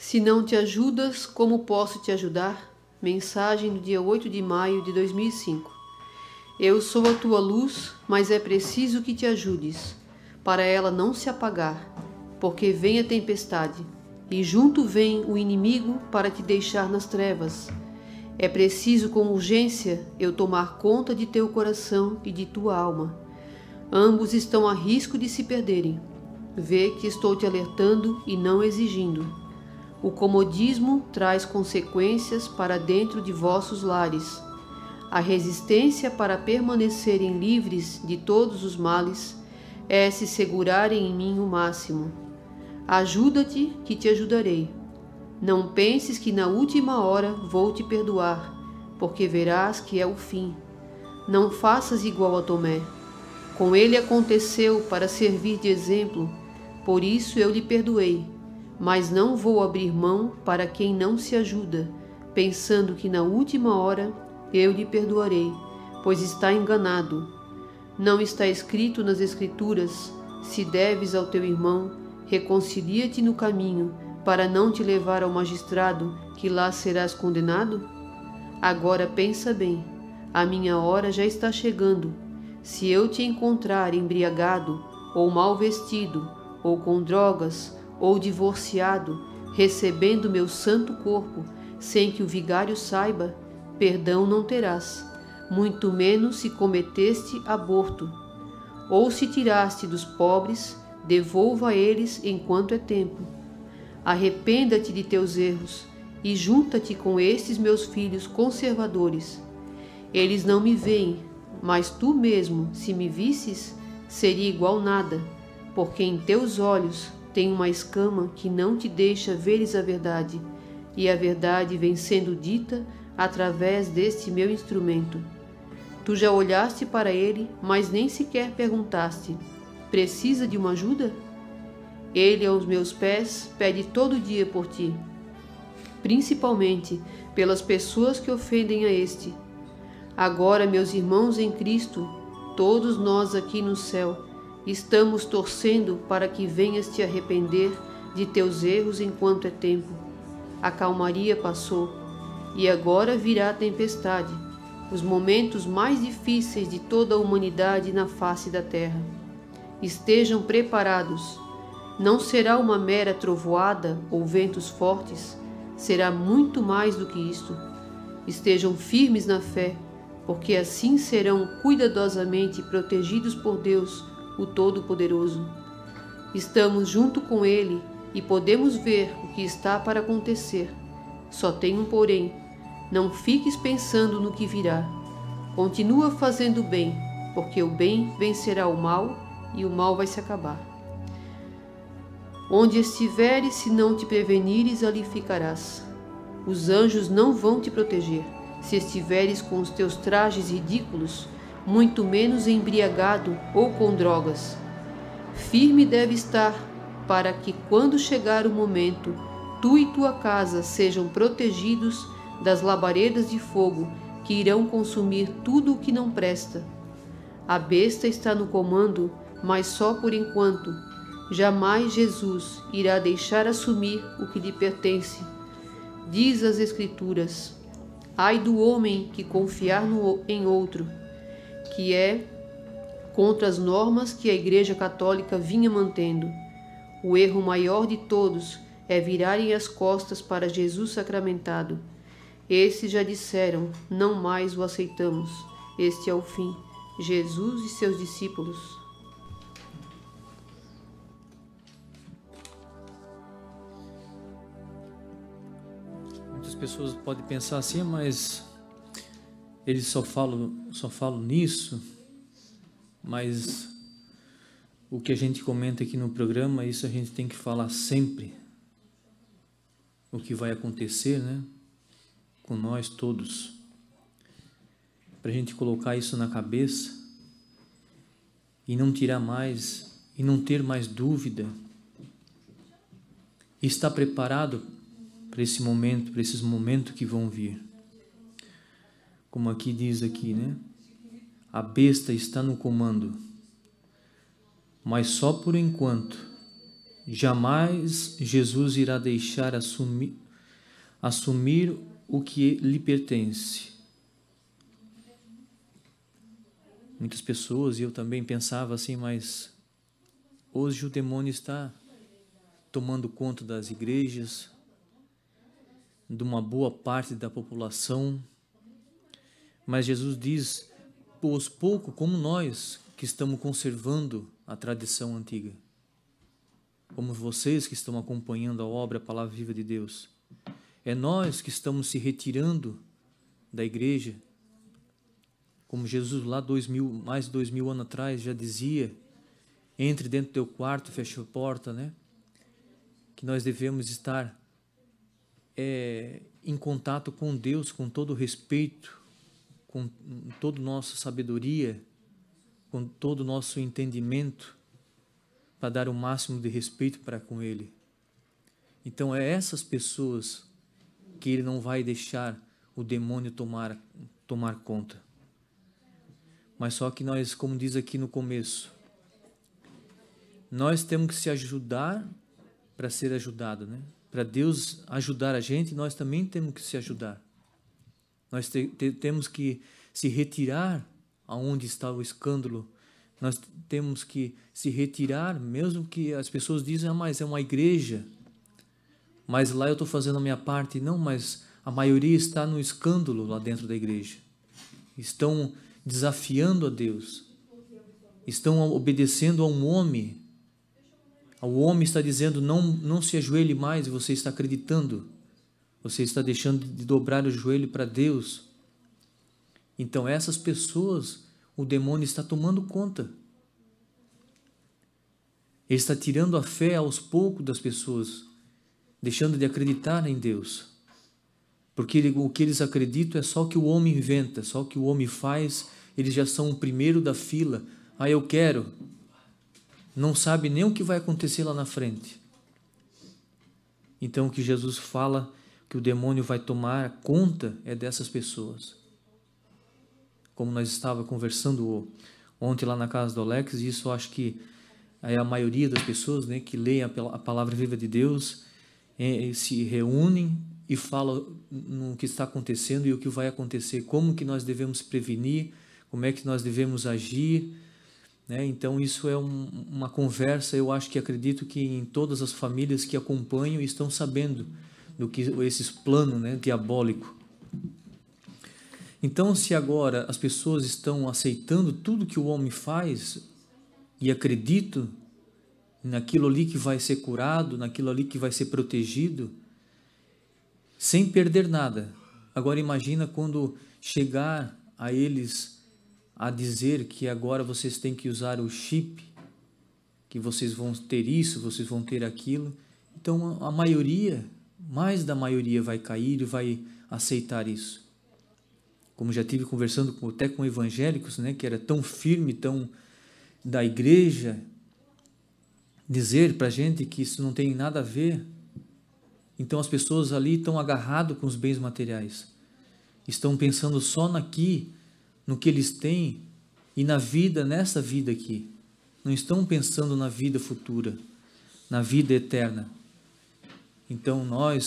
Se não te ajudas, como posso te ajudar? Mensagem do dia 8 de maio de 2005. Eu sou a tua luz, mas é preciso que te ajudes, para ela não se apagar, porque vem a tempestade, e junto vem o inimigo para te deixar nas trevas. É preciso com urgência eu tomar conta de teu coração e de tua alma. Ambos estão a risco de se perderem. Vê que estou te alertando e não exigindo. O comodismo traz consequências para dentro de vossos lares. A resistência para permanecerem livres de todos os males é se segurarem em mim o máximo. Ajuda-te, que te ajudarei. Não penses que na última hora vou te perdoar, porque verás que é o fim. Não faças igual a Tomé. Com ele aconteceu para servir de exemplo, por isso eu lhe perdoei. Mas não vou abrir mão para quem não se ajuda, pensando que na última hora eu lhe perdoarei, pois está enganado. Não está escrito nas Escrituras: se deves ao teu irmão, reconcilia-te no caminho, para não te levar ao magistrado, que lá serás condenado? Agora pensa bem, a minha hora já está chegando. Se eu te encontrar embriagado, ou mal vestido, ou com drogas, ou divorciado, recebendo meu santo corpo, sem que o vigário saiba, perdão não terás, muito menos se cometeste aborto. Ou se tiraste dos pobres, devolva a eles enquanto é tempo. Arrependa-te de teus erros, e junta-te com estes meus filhos conservadores. Eles não me veem, mas tu mesmo, se me visses, seria igual nada, porque em teus olhos tem uma escama que não te deixa veres a verdade, e a verdade vem sendo dita através deste meu instrumento. Tu já olhaste para ele, mas nem sequer perguntaste: precisa de uma ajuda? Ele aos meus pés pede todo dia por ti, principalmente pelas pessoas que ofendem a este. Agora, meus irmãos em Cristo, todos nós aqui no céu, estamos torcendo para que venhas te arrepender de teus erros enquanto é tempo. A calmaria passou, e agora virá a tempestade, os momentos mais difíceis de toda a humanidade na face da terra. Estejam preparados. Não será uma mera trovoada ou ventos fortes, será muito mais do que isto. Estejam firmes na fé, porque assim serão cuidadosamente protegidos por Deus, o Todo-Poderoso. Estamos junto com Ele e podemos ver o que está para acontecer. Só tem um porém: não fiques pensando no que virá. Continua fazendo o bem, porque o bem vencerá o mal e o mal vai se acabar. Onde estiveres, se não te prevenires, ali ficarás. Os anjos não vão te proteger, se estiveres com os teus trajes ridículos, muito menos embriagado ou com drogas. Firme deve estar, para que quando chegar o momento, tu e tua casa sejam protegidos das labaredas de fogo que irão consumir tudo o que não presta. A besta está no comando, mas só por enquanto. Jamais Jesus irá deixar assumir o que lhe pertence. Diz as Escrituras: ai do homem que confiar em outro, que é contra as normas que a Igreja Católica vinha mantendo. O erro maior de todos é virarem as costas para Jesus sacramentado. Esses já disseram: não mais o aceitamos. Este é o fim. Jesus e seus discípulos. Muitas pessoas podem pensar assim, mas eles só falam nisso, mas o que a gente comenta aqui no programa, isso a gente tem que falar sempre. O que vai acontecer, né? Com nós todos. Para a gente colocar isso na cabeça e não tirar mais, e não ter mais dúvida. E estar preparado para esse momento, para esses momentos que vão vir. Como aqui diz aqui, né? A besta está no comando, mas só por enquanto. Jamais Jesus irá deixar assumir o que lhe pertence. Muitas pessoas, e eu também pensava assim, mas hoje o demônio está tomando conta das igrejas, de uma boa parte da população, mas Jesus diz, aos poucos, como nós que estamos conservando a tradição antiga, como vocês que estão acompanhando a obra, a palavra viva de Deus, é nós que estamos se retirando da igreja, como Jesus lá mais de 2000 anos atrás já dizia, entre dentro do teu quarto, fecha a porta, né? Que nós devemos estar em contato com Deus, com todo o respeito, com toda a nossa sabedoria, com todo o nosso entendimento, para dar o máximo de respeito para com Ele. Então é essas pessoas que Ele não vai deixar o demônio tomar conta. Mas só que nós, como diz aqui no começo, nós temos que se ajudar para ser ajudado, né? Para Deus ajudar a gente, nós também temos que se ajudar. Nós temos que se retirar aonde está o escândalo. Nós temos que se retirar, mesmo que as pessoas dizem, mas é uma igreja, mas lá eu estou fazendo a minha parte. Não, mas a maioria está no escândalo lá dentro da igreja. Estão desafiando a Deus. Estão obedecendo a um homem. O homem está dizendo, não se ajoelhe mais, e você está acreditando. Você está deixando de dobrar o joelho para Deus. Então essas pessoas, o demônio está tomando conta. Ele está tirando a fé aos poucos das pessoas, deixando de acreditar em Deus. Porque o que eles acreditam é só o que o homem inventa, só o que o homem faz, eles já são o primeiro da fila. Eu quero. Não sabe nem o que vai acontecer lá na frente. Então o que Jesus fala que o demônio vai tomar conta é dessas pessoas. Como nós estávamos conversando ontem lá na casa do Alex, e isso eu acho que é a maioria das pessoas, né, que leem a palavra viva de Deus, se reúnem e falam no que está acontecendo e o que vai acontecer, como que nós devemos prevenir, como é que nós devemos agir, né? Então isso é uma conversa, eu acho que acredito que em todas as famílias que acompanham estão sabendo do que esses planos, né, diabólicos. Então, se agora as pessoas estão aceitando tudo que o homem faz e acreditam naquilo ali que vai ser curado, naquilo ali que vai ser protegido, sem perder nada. Agora imagina quando chegar a eles a dizer que agora vocês têm que usar o chip, que vocês vão ter isso, vocês vão ter aquilo. Então a maioria, mais da maioria vai cair e vai aceitar isso. Como já tive conversando até com evangélicos, né, que era tão firme, tão da igreja, dizer para a gente que isso não tem nada a ver. Então as pessoas ali estão agarradas com os bens materiais, estão pensando só no que eles têm e na vida, nessa vida aqui. Não estão pensando na vida futura, na vida eterna. Então nós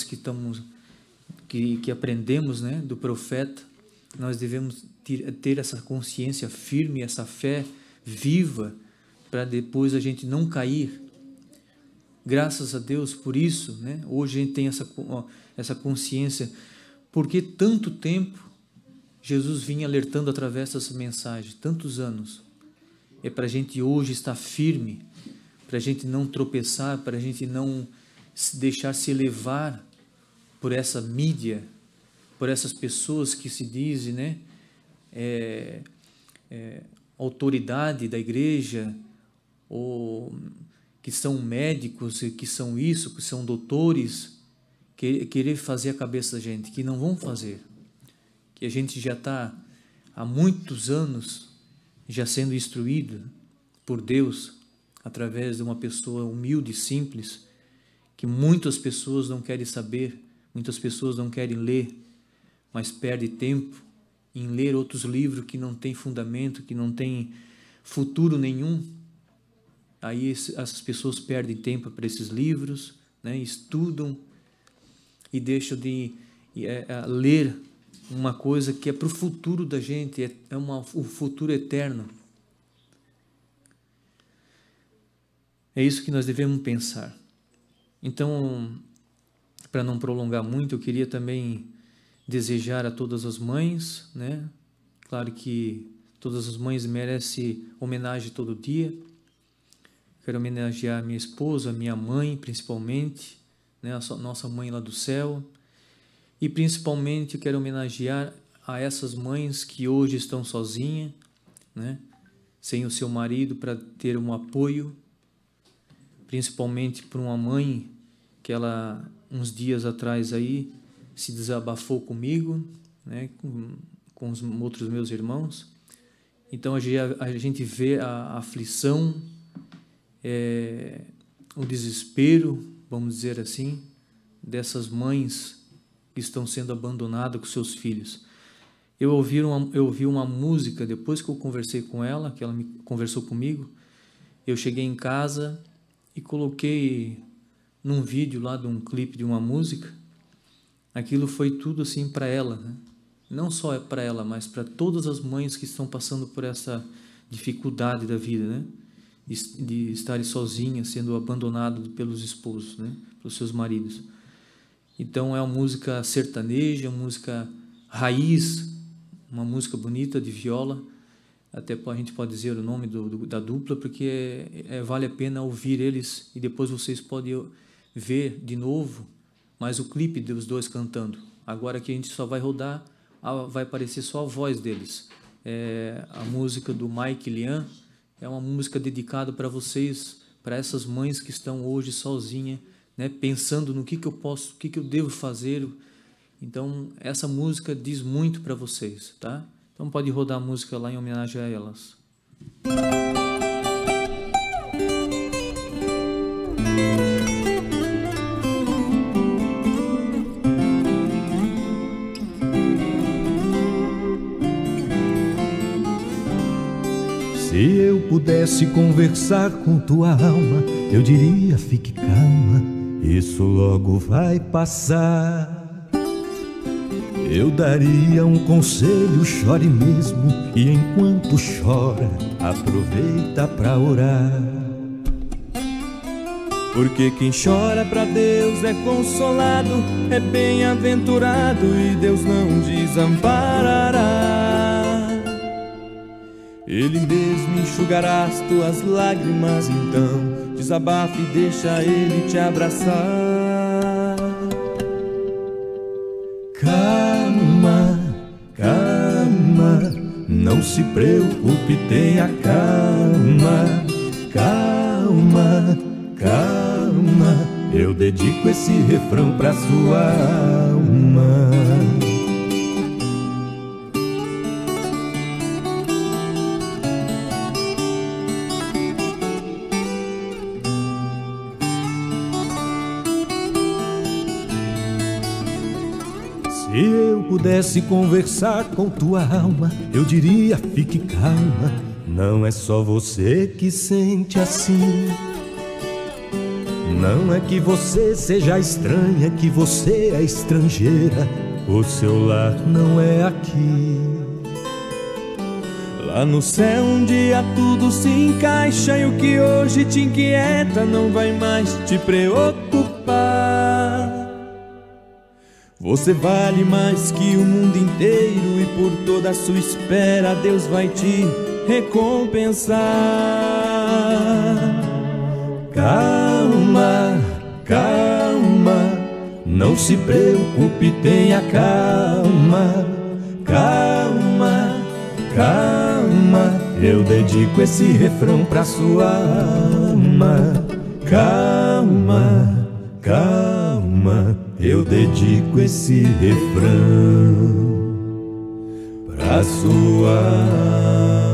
que aprendemos, né, do profeta, nós devemos ter essa consciência firme, essa fé viva, para depois a gente não cair. Graças a Deus por isso, né? Hoje a gente tem essa consciência, porque tanto tempo Jesus vinha alertando através dessa mensagem, tantos anos. É para a gente hoje estar firme, para a gente não tropeçar, para a gente não deixar se levar por essa mídia, por essas pessoas que se dizem, né, autoridade da igreja, ou que são médicos, que são isso, que são doutores, querer fazer a cabeça da gente, que não vão fazer. Que a gente já está há muitos anos já sendo instruído por Deus, através de uma pessoa humilde e simples, que muitas pessoas não querem saber, muitas pessoas não querem ler, mas perde tempo em ler outros livros que não têm fundamento, que não têm futuro nenhum. aí essas pessoas perdem tempo para esses livros, né? Estudam e deixam de ler uma coisa que é para o futuro da gente, o futuro eterno. É isso que nós devemos pensar. Então, para não prolongar muito, eu queria também desejar a todas as mães, né? Claro que todas as mães merecem homenagem todo dia. Quero homenagear minha esposa, minha mãe, principalmente, né? A nossa mãe lá do céu. E principalmente quero homenagear a essas mães que hoje estão sozinhas, né? Sem o seu marido para ter um apoio. Principalmente por uma mãe que ela, uns dias atrás aí, se desabafou comigo, né? Com os outros meus irmãos. Então a gente vê a aflição, o desespero, vamos dizer assim, dessas mães que estão sendo abandonadas com seus filhos. Eu ouvi uma música, depois que eu conversei com ela, que ela me conversou comigo, eu cheguei em casa e coloquei num vídeo lá de um clipe de uma música. Aquilo foi tudo assim para ela, né? Não só para ela, mas para todas as mães que estão passando por essa dificuldade da vida, né? De estarem sozinhas, sendo abandonadas pelos esposos, né? Pelos seus maridos. Então é uma música sertaneja, uma música raiz, uma música bonita de viola. Até a gente pode dizer o nome da dupla, porque vale a pena ouvir eles e depois vocês podem ver de novo mais o clipe dos dois cantando. Agora que a gente só vai rodar, vai aparecer só a voz deles. A música do Mike Lian é uma música dedicada para vocês, para essas mães que estão hoje sozinhas, né, pensando no que eu posso, o que eu devo fazer. Então essa música diz muito para vocês, tá? Então pode rodar a música lá em homenagem a elas. Se eu pudesse conversar com tua alma, eu diria: fique calma, isso logo vai passar. Eu daria um conselho: chore mesmo, e enquanto chora, aproveita pra orar. Porque quem chora pra Deus é consolado, é bem-aventurado, e Deus não desamparará. Ele mesmo enxugará as tuas lágrimas, então desabafe e deixa Ele te abraçar. Calma, calma, não se preocupe, tenha calma. Calma, calma, eu dedico esse refrão pra sua alma. Se eu pudesse conversar com tua alma, eu diria: fique calma, não é só você que sente assim. Não é que você seja estranha, que você é estrangeira, o seu lar não é aqui. Lá no céu um dia tudo se encaixa, e o que hoje te inquieta não vai mais te preocupar. Você vale mais que o mundo inteiro, e por toda a sua espera Deus vai te recompensar. Calma, calma, não se preocupe, tenha calma. Calma, calma, eu dedico esse refrão pra sua alma. Calma, calma, eu dedico esse refrão pra sua alma.